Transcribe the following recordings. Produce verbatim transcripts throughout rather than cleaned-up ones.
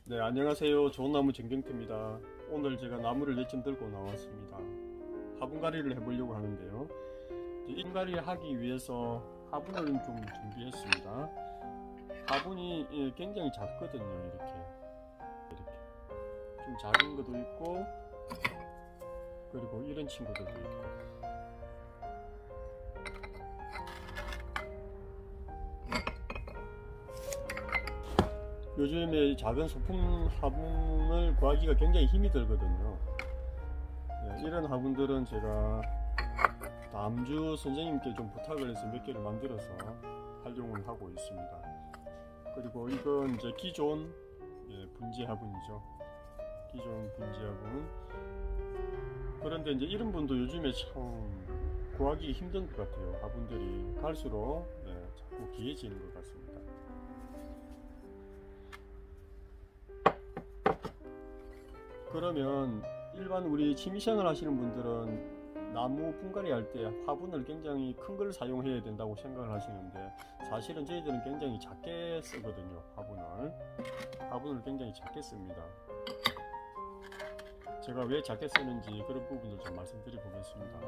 네, 안녕하세요. 좋은나무 정경태입니다. 오늘 제가 나무를 몇 점 들고 나왔습니다. 화분갈이를 해보려고 하는데요. 인갈이를 하기 위해서 화분을 좀 준비했습니다. 화분이 굉장히 작거든요. 이렇게 이렇게 좀 작은 것도 있고, 그리고 이런 친구들도 있고. 요즘에 작은 소품 화분을 구하기가 굉장히 힘이 들거든요. 네, 이런 화분들은 제가 다음주 선생님께 좀 부탁을 해서 몇 개를 만들어서 활용을 하고 있습니다. 그리고 이건 이제 기존 예, 분재 화분이죠. 기존 분재 화분. 그런데 이제 이런 분도 요즘에 참 구하기 힘든 것 같아요. 화분들이 갈수록 예, 자꾸 귀해지는 것 같습니다. 그러면 일반 우리 취미생활 하시는 분들은 나무 분갈이 할 때 화분을 굉장히 큰 걸 사용해야 된다고 생각을 하시는데, 사실은 저희들은 굉장히 작게 쓰거든요. 화분을 화분을 굉장히 작게 씁니다. 제가 왜 작게 쓰는지 그런 부분을 좀 말씀드려 보겠습니다.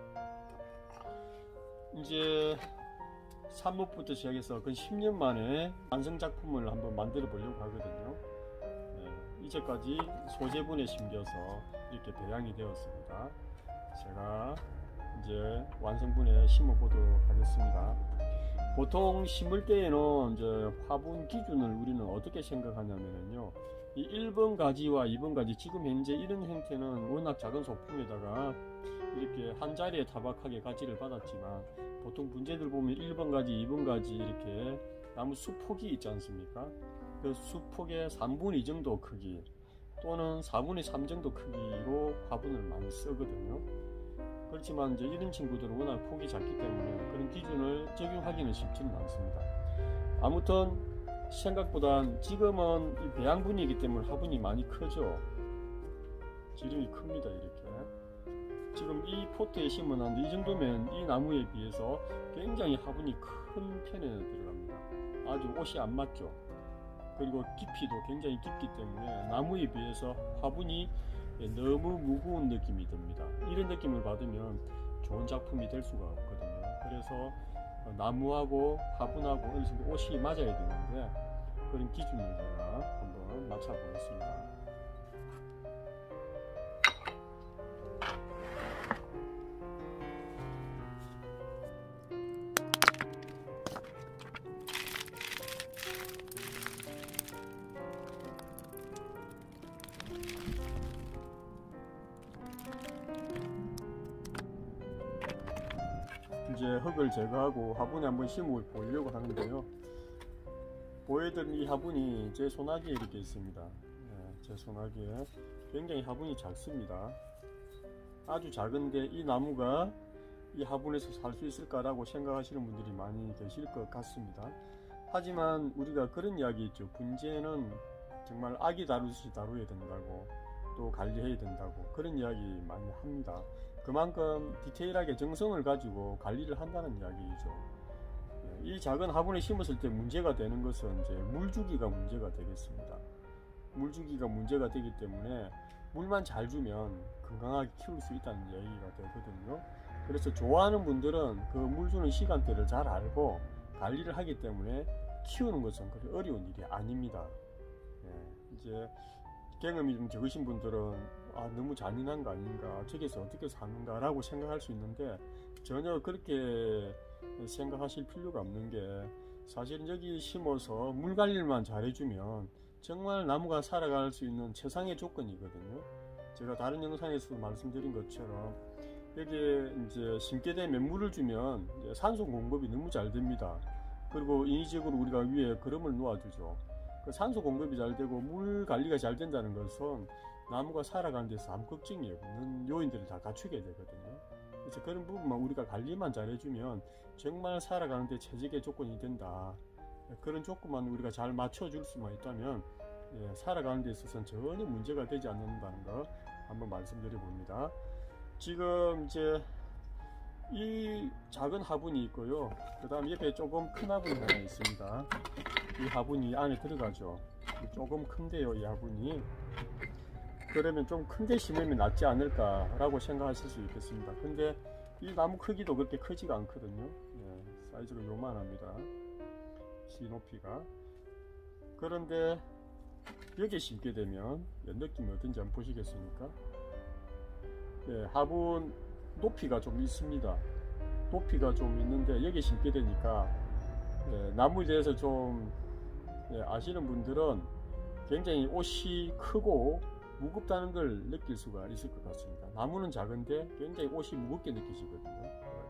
이제 삽목부터 시작해서 근 십 년 만에 완성작품을 한번 만들어 보려고 하거든요. 이제까지 소재분에 심겨서 이렇게 배양이 되었습니다. 제가 이제 완성분에 심어 보도록 하겠습니다. 보통 심을 때에는 이제 화분 기준을 우리는 어떻게 생각하냐면요, 이 일 번 가지와 이 번 가지, 지금 현재 이런 형태는 워낙 작은 소품에다가 이렇게 한 자리에 타박하게 가지를 받았지만, 보통 분재들 보면 일 번 가지, 이 번 가지 이렇게 나무 수폭이 있지 않습니까? 그 수폭의 삼분의 이 정도 크기 또는 사분의 삼 정도 크기로 화분을 많이 쓰거든요. 그렇지만 이제 이런 친구들은 워낙 폭이 작기 때문에 그런 기준을 적용하기는 쉽지는 않습니다. 아무튼 생각보다 지금은 이 배양분이기 때문에 화분이 많이 크죠. 지름이 큽니다. 이렇게 지금 이 포트에 심어놨는데 이 정도면 이 나무에 비해서 굉장히 화분이 큰 편에 들어갑니다. 아주 옷이 안 맞죠. 그리고 깊이도 굉장히 깊기 때문에 나무에 비해서 화분이 너무 무거운 느낌이 듭니다. 이런 느낌을 받으면 좋은 작품이 될 수가 없거든요. 그래서 나무하고 화분하고 어느 정도 옷이 맞아야 되는데, 그런 기준을 제가 한번 맞춰 보겠습니다. 이제 흙을 제거하고 화분에 한번 심어 보려고 하는데요. 보여드린 이 화분이 제 손아귀에 이렇게 있습니다. 네, 제 손아귀에 굉장히 화분이 작습니다. 아주 작은데 이 나무가 이 화분에서 살 수 있을까라고 생각하시는 분들이 많이 계실 것 같습니다. 하지만 우리가 그런 이야기 있죠. 분재는 정말 아기 다루듯이 다뤄야 된다고, 또 관리해야 된다고, 그런 이야기 많이 합니다. 그만큼 디테일하게 정성을 가지고 관리를 한다는 이야기이죠. 이 작은 화분에 심었을 때 문제가 되는 것은 이제 물주기가 문제가 되겠습니다. 물주기가 문제가 되기 때문에 물만 잘 주면 건강하게 키울 수 있다는 얘기가 되거든요. 그래서 좋아하는 분들은 그 물 주는 시간대를 잘 알고 관리를 하기 때문에 키우는 것은 그리 어려운 일이 아닙니다. 예, 이제 경험이 좀 적으신 분들은 아, 너무 잔인한 거 아닌가, 저기서 어떻게 사는가 라고 생각할 수 있는데, 전혀 그렇게 생각하실 필요가 없는 게, 사실은 여기 심어서 물 관리만 잘해주면 정말 나무가 살아갈 수 있는 최상의 조건이거든요. 제가 다른 영상에서도 말씀드린 것처럼 여기에 이제 심게 되면 물을 주면 이제 산소 공급이 너무 잘 됩니다. 그리고 인위적으로 우리가 위에 거름을 놓아주죠. 그 산소 공급이 잘 되고 물 관리가 잘 된다는 것은 나무가 살아가는 데서 아무 걱정이 없는 요인들을 다 갖추게 되거든요. 그래서 그런 부분만 우리가 관리만 잘해주면 정말 살아가는 데 최적의 조건이 된다. 그런 조건만 우리가 잘 맞춰줄 수만 있다면 예, 살아가는 데 있어서는 전혀 문제가 되지 않는다는 거 한번 말씀드려 봅니다. 지금 이제 이 작은 화분이 있고요. 그 다음 옆에 조금 큰 화분이 하나 있습니다. 이 화분이 안에 들어가죠. 조금 큰데요, 이 화분이. 그러면 좀 큰데 심으면 낫지 않을까 라고 생각하실 수 있겠습니다. 근데 이 나무 크기도 그렇게 크지가 않거든요. 예, 사이즈가 요만합니다. 씨 높이가. 그런데 여기에 심게 되면 느낌이 어떤지 한번 보시겠습니까? 예, 화분 높이가 좀 있습니다. 높이가 좀 있는데 여기에 심게 되니까 예, 나무에 대해서 좀 예, 아시는 분들은 굉장히 옷이 크고 무겁다는 걸 느낄 수가 있을 것 같습니다. 나무는 작은데 굉장히 옷이 무겁게 느껴지거든요.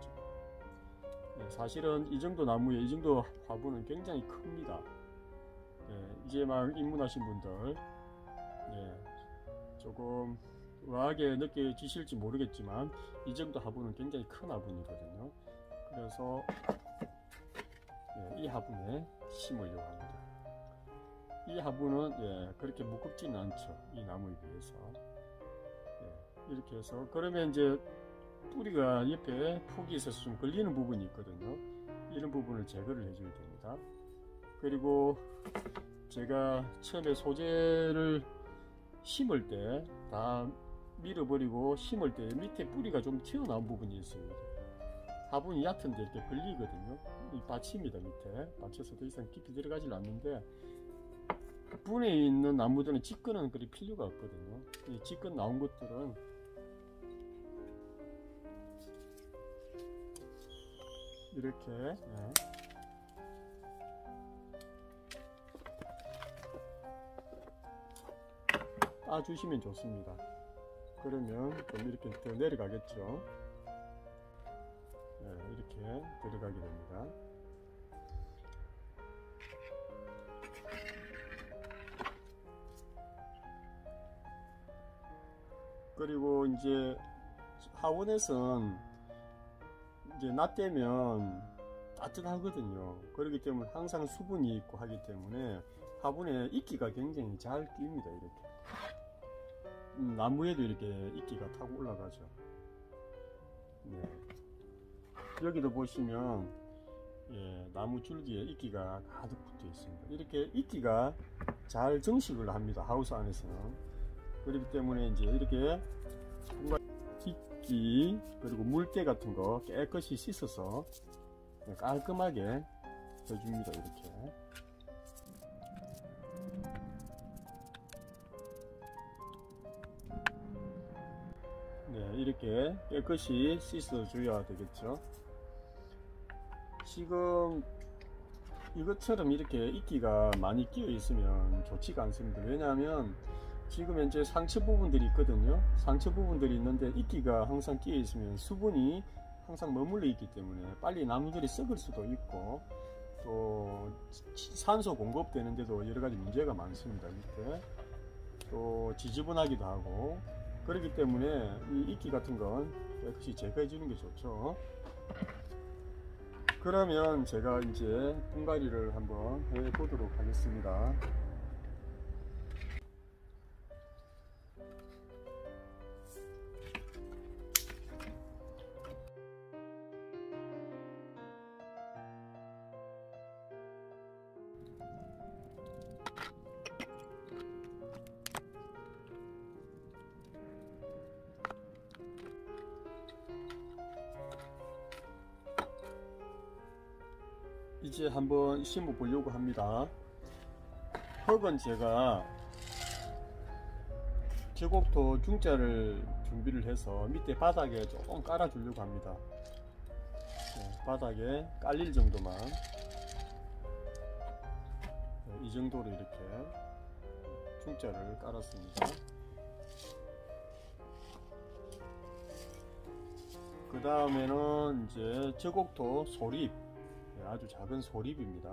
예, 사실은 이 정도 나무에 이 정도 화분은 굉장히 큽니다. 예, 이제 막 입문하신 분들 예, 조금 우아하게 느껴지실지 모르겠지만 이 정도 화분은 굉장히 큰 화분이거든요. 그래서 예, 이 화분에 심으려고 합니다. 이 화분은 예, 그렇게 무겁지는 않죠. 이 나무에 비해서. 예, 이렇게 해서 그러면 이제 뿌리가 옆에 폭이 있어서 좀 걸리는 부분이 있거든요. 이런 부분을 제거를 해줘야 됩니다. 그리고 제가 처음에 소재를 심을 때 다 밀어버리고 심을 때 밑에 뿌리가 좀 튀어나온 부분이 있어요. 화분이 얕은데 이렇게 걸리거든요. 이 받칩니다. 밑에 받쳐서 더 이상 깊이 들어가질 않는데 분에 있는 나무들은 찌꺼는 그리 필요가 없거든요. 이 찌꺼 나온 것들은 이렇게 네. 따주시면 좋습니다. 그러면 좀 이렇게 더 내려가겠죠. 네, 이렇게 들어가게 됩니다. 그리고 이제 하원에선 이제 낮 되면 따뜻하거든요. 그렇기 때문에 항상 수분이 있고 하기 때문에 화분에 이끼가 굉장히 잘 낍니다. 이렇게 음, 나무에도 이렇게 이끼가 타고 올라가죠. 네. 여기도 보시면 예, 나무 줄기에 이끼가 가득 붙어 있습니다. 이렇게 이끼가 잘 정식을 합니다. 하우스 안에서는. 그렇기 때문에 이제 이렇게 이끼 그리고 물때 같은 거 깨끗이 씻어서 깔끔하게 해줍니다. 이렇게. 네, 이렇게 깨끗이 씻어 줘야 되겠죠. 지금 이것처럼 이렇게 이끼가 많이 끼어 있으면 좋지가 않습니다. 왜냐하면 지금 현재 상처 부분들이 있거든요. 상처 부분들이 있는데 이끼가 항상 끼어 있으면 수분이 항상 머물러 있기 때문에 빨리 나무들이 썩을 수도 있고 또 산소 공급되는데도 여러가지 문제가 많습니다. 밑에 또 지저분하기도 하고 그렇기 때문에 이 이끼 같은 건 깨끗이 제거해 주는 게 좋죠. 그러면 제가 이제 분갈이를 한번 해 보도록 하겠습니다. 이제 한번 심어 보려고 합니다. 흙은 제가 저곡토 중자를 준비를 해서 밑에 바닥에 조금 깔아 주려고 합니다. 네, 바닥에 깔릴 정도만 네, 이 정도로 이렇게 중자를 깔았습니다. 그 다음에는 이제 저곡토 소립, 아주 작은 소립입니다.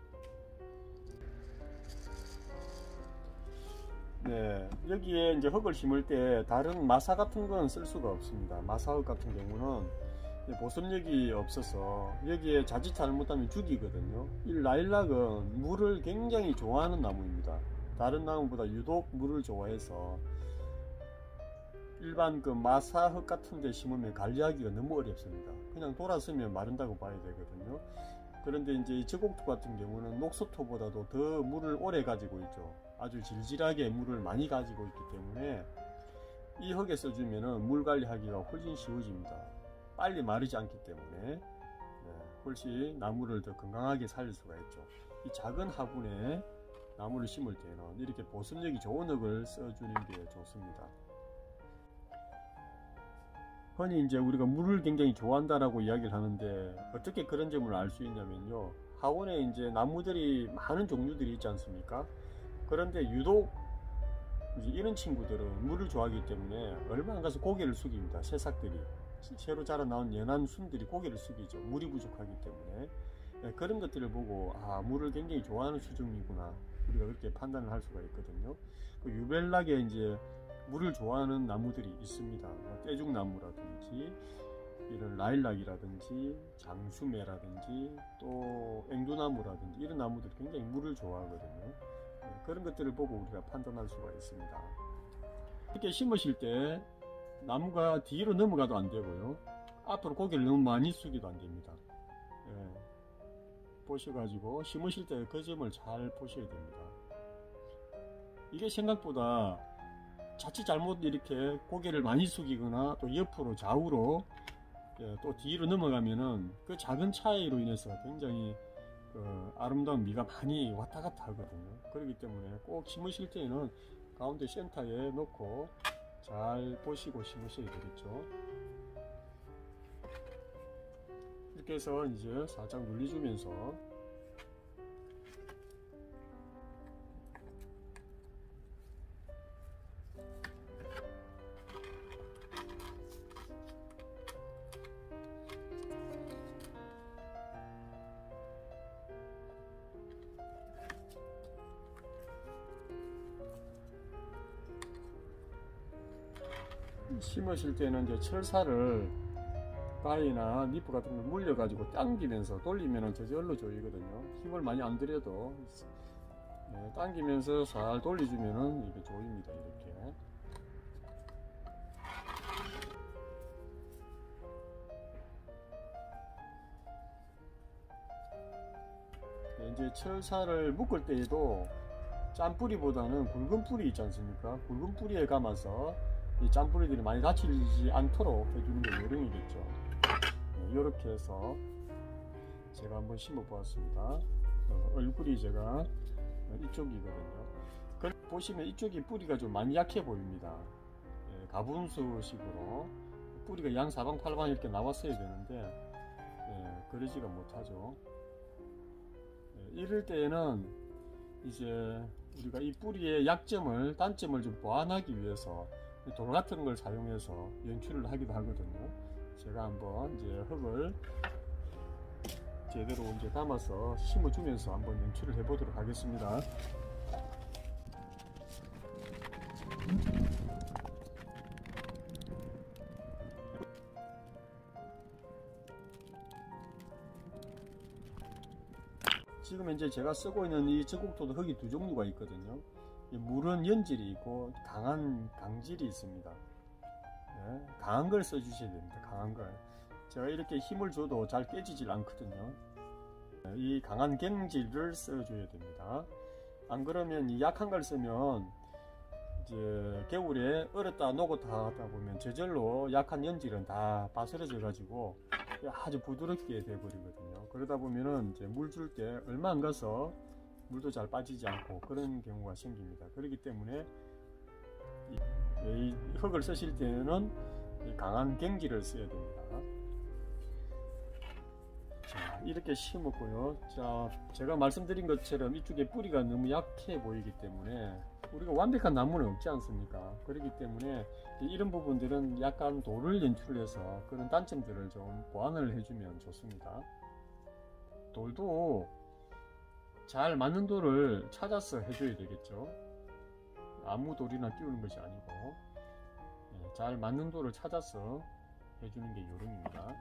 네, 여기에 이제 흙을 심을 때 다른 마사 같은 건 쓸 수가 없습니다. 마사흙 같은 경우는 보습력이 없어서 여기에 자칫 잘못하면 죽이거든요. 이 라일락은 물을 굉장히 좋아하는 나무입니다. 다른 나무보다 유독 물을 좋아해서 일반 그 마사흙 같은 데 심으면 관리하기가 너무 어렵습니다. 그냥 돌았으면 마른다고 봐야 되거든요. 그런데 이제 이 저곡토 같은 경우는 녹소토보다도 더 물을 오래 가지고 있죠. 아주 질질하게 물을 많이 가지고 있기 때문에 이 흙에 써주면은 물 관리하기가 훨씬 쉬워집니다. 빨리 마르지 않기 때문에 네, 훨씬 나무를 더 건강하게 살릴 수가 있죠. 이 작은 화분에 나무를 심을 때는 이렇게 보습력이 좋은 흙을 써주는 게 좋습니다. 흔히 이제 우리가 물을 굉장히 좋아한다라고 이야기를 하는데 어떻게 그런 점을 알 수 있냐면요. 화원에 이제 나무들이 많은 종류들이 있지 않습니까? 그런데 유독 이제 이런 친구들은 물을 좋아하기 때문에 얼마 안 가서 고개를 숙입니다. 새싹들이 새로 자라나온 연한 순들이 고개를 숙이죠. 물이 부족하기 때문에. 네, 그런 것들을 보고 아 물을 굉장히 좋아하는 수종이구나 우리가 그렇게 판단을 할 수가 있거든요. 그 유별나게 이제 물을 좋아하는 나무들이 있습니다. 뭐 떼죽나무라든지 이런 라일락이라든지 장수매라든지 또 앵두나무라든지 이런 나무들이 굉장히 물을 좋아하거든요. 네, 그런 것들을 보고 우리가 판단할 수가 있습니다. 이렇게 심으실 때 나무가 뒤로 넘어가도 안 되고요. 앞으로 고개를 너무 많이 숙여도 안 됩니다. 네, 보셔가지고 심으실 때 그 점을 잘 보셔야 됩니다. 이게 생각보다 자칫 잘못 이렇게 고개를 많이 숙이거나 또 옆으로 좌우로 예, 또 뒤로 넘어가면은 그 작은 차이로 인해서 굉장히 그 아름다운 미가 많이 왔다 갔다 하거든요. 그렇기 때문에 꼭 심으실 때는 가운데 센터에 놓고 잘 보시고 심으셔야 되겠죠. 이렇게 해서 이제 살짝 눌러주면서 심으실 때는 이제 철사를 바위나 니프 같은 걸 물려 가지고 당기면서 돌리면 저절로 조이거든요. 힘을 많이 안 들여도 네, 당기면서 살 돌려주면은 이게 조입니다. 이렇게 네, 이제 철사를 묶을 때에도 짠뿌리보다는 굵은 뿌리 있지 않습니까? 굵은 뿌리에 감아서 이 짠뿌리들이 많이 다치지 않도록 해주는 게 요령이겠죠. 네, 이렇게 해서 제가 한번 심어 보았습니다. 어, 얼굴이 제가 이쪽이거든요. 보시면 이쪽이 뿌리가 좀 많이 약해 보입니다. 예, 가분수식으로 뿌리가 양사방팔방 이렇게 나왔어야 되는데 예, 그러지가 못하죠. 예, 이럴 때에는 이제 우리가 이 뿌리의 약점을 단점을 좀 보완하기 위해서 돌 같은 걸 사용해서 연출을 하기도 하거든요. 제가 한번 이제 흙을 제대로 이제 담아서 심어주면서 한번 연출을 해보도록 하겠습니다. 지금 이제 제가 쓰고 있는 이 저곡토도 흙이 두 종류가 있거든요. 물은 연질이 있고 강한 강질이 있습니다. 네, 강한 걸 써주셔야 됩니다. 강한 걸. 제가 이렇게 힘을 줘도 잘 깨지질 않거든요. 이 강한 갱질을 써줘야 됩니다. 안 그러면 이 약한 걸 쓰면 이제 겨울에 얼었다 녹았다 하다 보면 저절로 약한 연질은 다 바스러져 가지고 아주 부드럽게 돼버리거든요. 그러다 보면은 이제 물 줄 때 얼마 안 가서 물도 잘 빠지지 않고 그런 경우가 생깁니다. 그렇기 때문에 이, 이 흙을 쓰실 때는 이 강한 갱질을 써야 됩니다. 자, 이렇게 심었고요. 자, 제가 말씀드린 것처럼 이쪽에 뿌리가 너무 약해 보이기 때문에 우리가 완벽한 나무는 없지 않습니까? 그렇기 때문에 이런 부분들은 약간 돌을 연출해서 그런 단점들을 좀 보완을 해주면 좋습니다. 돌도 잘 맞는 돌을 찾아서 해줘야 되겠죠. 아무 돌이나 끼우는 것이 아니고 네, 잘 맞는 돌을 찾아서 해주는 게 요령입니다.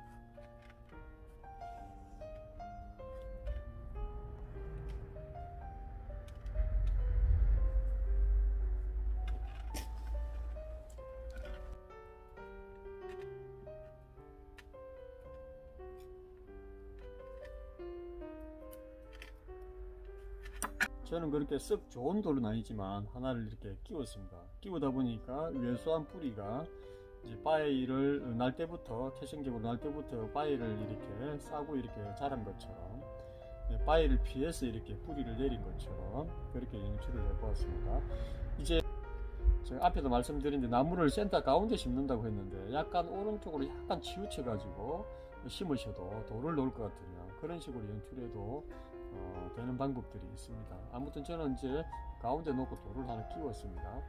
저는 그렇게 썩 좋은 돌은 아니지만 하나를 이렇게 끼웠습니다. 끼우다 보니까 왜소한 뿌리가 이제 바위를 날 때부터, 태생적으로 날 때부터 바위를 이렇게 싸고 이렇게 자란 것처럼, 바위를 피해서 이렇게 뿌리를 내린 것처럼 그렇게 연출을 해보았습니다. 이제 제가 앞에도 말씀드린 데 나무를 센터 가운데 심는다고 했는데 약간 오른쪽으로 약간 치우쳐 가지고 심으셔도 돌을 놓을 것 같으면 그런 식으로 연출해도 어, 되는 방법들이 있습니다. 아무튼 저는 이제 가운데 놓고 돌을 하나 끼웠습니다.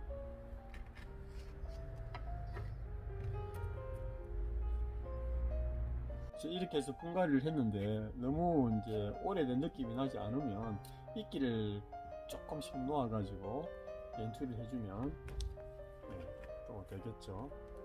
이렇게 해서 분갈이를 했는데 너무 이제 오래된 느낌이 나지 않으면 이끼를 조금씩 놓아 가지고 연출을 해주면 네, 또 되겠죠.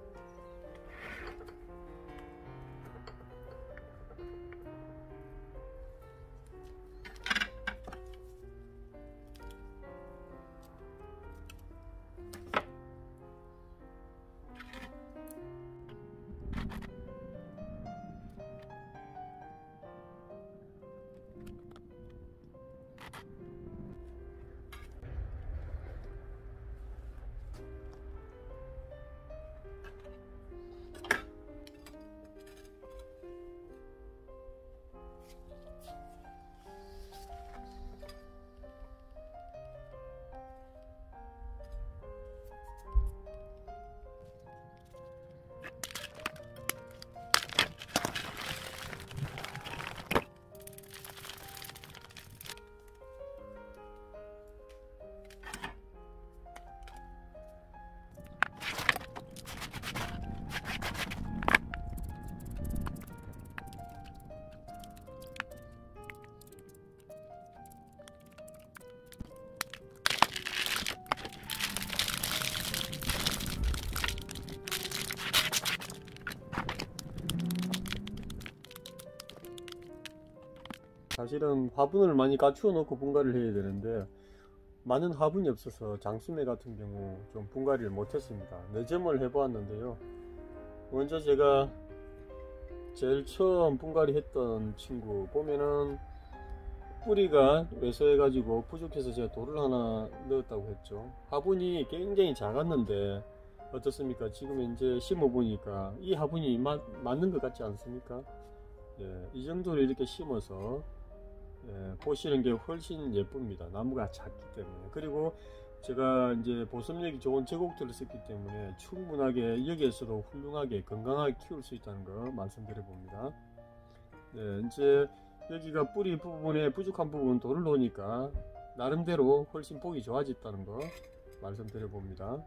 사실은 화분을 많이 갖추어 놓고 분갈이를 해야 되는데 많은 화분이 없어서 장수매 같은 경우 좀 분갈이를 못했습니다. 네 점을 해보았는데요. 먼저 제가 제일 처음 분갈이 했던 친구 보면은 뿌리가 왜소해 가지고 부족해서 제가 돌을 하나 넣었다고 했죠. 화분이 굉장히 작았는데 어떻습니까? 지금 이제 심어 보니까 이 화분이 마, 맞는 것 같지 않습니까? 예, 이 정도로 이렇게 심어서 예, 보시는 게 훨씬 예쁩니다. 나무가 작기 때문에. 그리고 제가 이제 보습력이 좋은 제곡들을 썼기 때문에 충분하게 여기에서도 훌륭하게 건강하게 키울 수 있다는 거 말씀드려 봅니다. 네, 이제 여기가 뿌리 부분에 부족한 부분 돌을 놓으니까 나름대로 훨씬 보기 좋아졌다는 거 말씀드려 봅니다.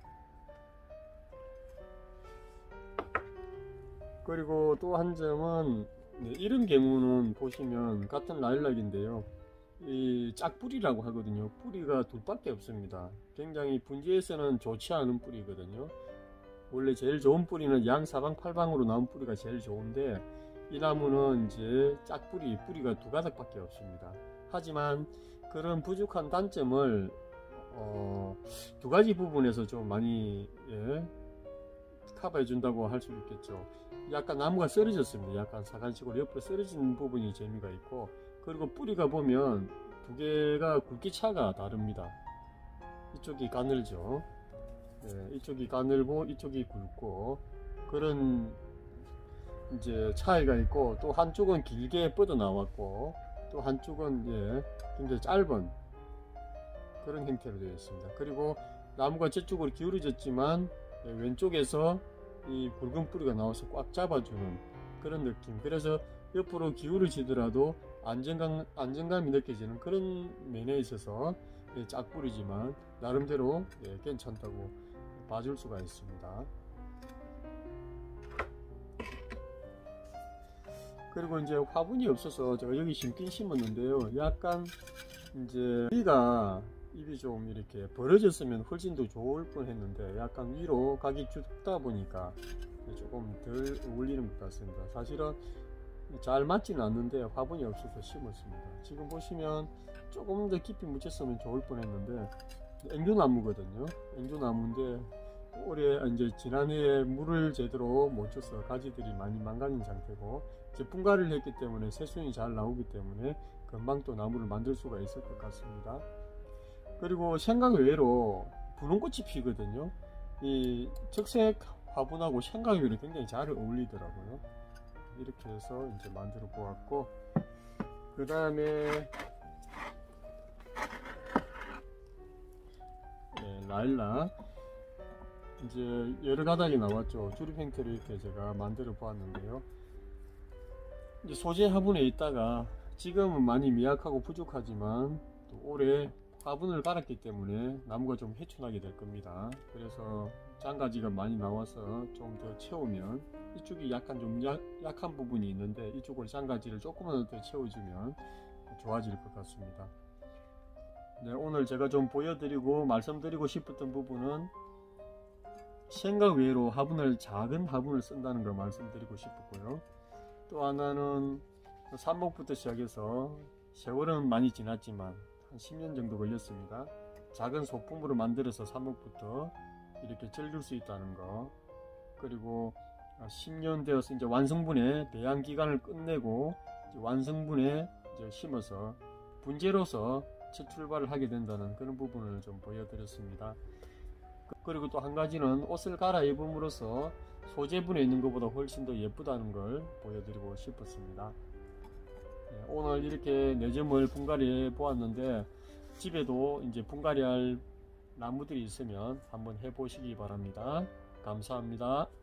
그리고 또 한 점은 네, 이런 경우는 보시면 같은 라일락인데요, 이 짝뿌리라고 하거든요. 뿌리가 둘밖에 없습니다. 굉장히 분지에서는 좋지 않은 뿌리거든요. 원래 제일 좋은 뿌리는 양 사방팔방으로 나온 뿌리가 제일 좋은데 이 나무는 이제 짝뿌리, 뿌리가 두 가닥밖에 없습니다. 하지만 그런 부족한 단점을 어, 두 가지 부분에서 좀 많이 예, 커버해 준다고 할 수 있겠죠. 약간 나무가 쓰러졌습니다. 약간 사간식으로 옆으로 쓰러진 부분이 재미가 있고, 그리고 뿌리가 보면 두 개가 굵기차가 다릅니다. 이쪽이 가늘죠. 네, 이쪽이 가늘고 이쪽이 굵고 그런 이제 차이가 있고, 또 한쪽은 길게 뻗어 나왔고 또 한쪽은 예, 굉장히 짧은 그런 형태로 되어 있습니다. 그리고 나무가 저쪽으로 기울어졌지만 예, 왼쪽에서 이 굵은 뿌리가 나와서 꽉 잡아주는 그런 느낌. 그래서 옆으로 기울어지더라도 안정감, 안정감이 느껴지는 그런 면에 있어서 예, 짝뿌리지만 나름대로 예, 괜찮다고 봐줄 수가 있습니다. 그리고 이제 화분이 없어서 제가 여기 심긴 심었는데요. 약간 이제 뿌리가 잎이 좀 이렇게 벌어졌으면 훨씬 더 좋을 뻔 했는데 약간 위로 각이 죽다 보니까 조금 덜 어울리는 것 같습니다. 사실은 잘 맞지는 않는데 화분이 없어서 심었습니다. 지금 보시면 조금 더 깊이 묻혔으면 좋을 뻔 했는데 앵두나무거든요. 앵두나무인데 올해 이제 지난해에 물을 제대로 못 줘서 가지들이 많이 망가진 상태고, 이제 분갈이를 했기 때문에 새순이 잘 나오기 때문에 금방 또 나무를 만들 수가 있을 것 같습니다. 그리고 생각 외로 분홍꽃이 피거든요. 이 적색 화분하고 생각 외로 굉장히 잘 어울리더라고요. 이렇게 해서 이제 만들어 보았고, 그 다음에 네, 라일락 이제 여러 가닥이 나왔죠. 주립 형태로 이렇게 제가 만들어 보았는데요. 이제 소재 화분에 있다가 지금은 많이 미약하고 부족하지만 또 올해 화분을 갈았기 때문에 나무가 좀 해충하게 될 겁니다. 그래서 장가지가 많이 나와서 좀 더 채우면, 이쪽이 약간 좀 약, 약한 부분이 있는데 이쪽으로 장가지를 조금만 더 채워주면 좋아질 것 같습니다. 네, 오늘 제가 좀 보여드리고 말씀드리고 싶었던 부분은 생각 외로 화분을, 작은 화분을 쓴다는 걸 말씀드리고 싶었고요. 또 하나는 삽목부터 시작해서 세월은 많이 지났지만 한 십 년 정도 걸렸습니다. 작은 소품으로 만들어서 삽목부터 이렇게 즐길 수 있다는 거, 그리고 십 년 되어서 이제 완성분의 배양 기간을 끝내고 이제 완성분에 이제 심어서 분재로서 첫 출발을 하게 된다는 그런 부분을 좀 보여드렸습니다. 그리고 또 한 가지는 옷을 갈아입음으로써 소재분에 있는 것보다 훨씬 더 예쁘다는 걸 보여드리고 싶었습니다. 네, 오늘 이렇게 네 점을 분갈이 보았는데 집에도 이제 분갈이 할 나무들이 있으면 한번 해보시기 바랍니다. 감사합니다.